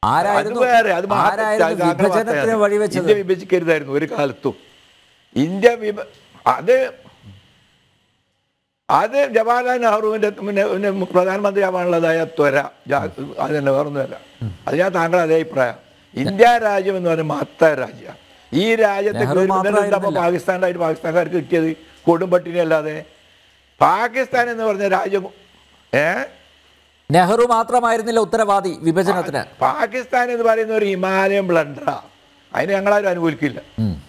India വിഭജിക്കരുതായിരുന്നു ഒരു കാലത്തും. അത് ജവഹർലാൽ നെഹ്റുവിന്റെ പ്രധാനമന്ത്രി ആവാനുള്ളതായ ത്വര അത് തന്നെ വേറൊന്നുമല്ല. അത് ഞാൻ താങ്കളുടെ അതേ അഭിപ്രായം. ഇന്ത്യ രാജ്യം എന്ന് പറയുന്നത് മഹത്തായ രാജ്യമാണ്. ഈ രാജ്യത്തെ പാകിസ്ഥാനായിട്ട് പാകിസ്ഥാൻകാർക്ക് കിട്ടിയത് കൊടുമ്പട്ടിനി അല്ലാതെ. പാകിസ്ഥാൻ എന്ന് പറഞ്ഞ രാജ്യം നെഹ്റു മാത്രമായിരുന്നില്ല ഉത്തരവാദി വിഭജനത്തിന്. പാകിസ്ഥാൻ എന്ന് പറയുന്ന ഒരു ഹിമാലയൻ ബ്ലണ്ടറാ. അതിന് ഞങ്ങളാരും അനുകൂലിക്കില്ല.